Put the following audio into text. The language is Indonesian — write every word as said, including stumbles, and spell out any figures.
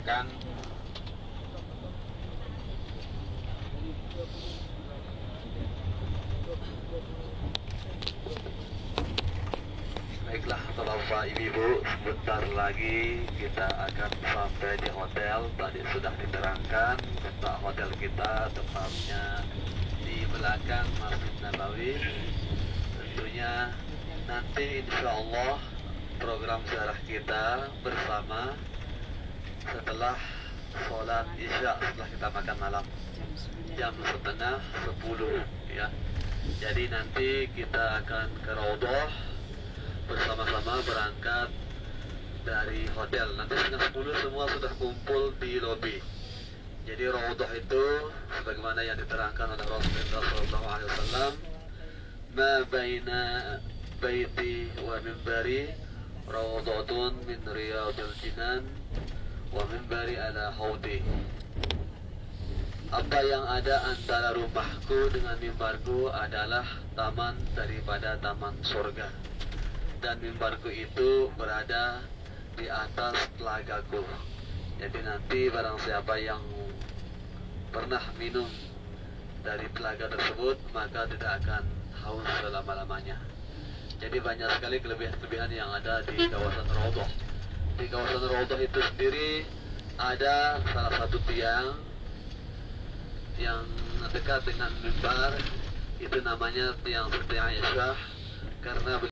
kan. Baiklah, Bapak Ibu, sebentar lagi kita akan sampai di hotel. Tadi sudah diterangkan tentang hotel kita, tepatnya di belakang Masjid Nabawi. Tentunya nanti insya Allah program ziarah kita bersama setelah sholat isya, setelah kita makan malam jam setengah sepuluh ya. Jadi nanti kita akan ke Raudhah bersama-sama berangkat dari hotel. Nanti setengah sepuluh semua sudah kumpul di lobi. Jadi Raudhah itu sebagaimana yang diterangkan oleh Rasulullah shallallahu alaihi wasallam, ma baina baiti wa minbari raudhatun min riyadil jinan wa minbari ala haudi. Apa yang ada antara rumahku dengan mimbarku adalah taman daripada taman surga, dan mimbarku itu berada di atas telagaku. Jadi nanti barang siapa yang pernah minum dari telaga tersebut maka tidak akan haus selama-lamanya. Jadi banyak sekali kelebihan-kelebihan yang ada di kawasan Raudhah. Di kawasan Raudhah itu sendiri ada salah satu tiang yang dekat dengan mimbar, itu namanya tiang Siti Aisyah, karena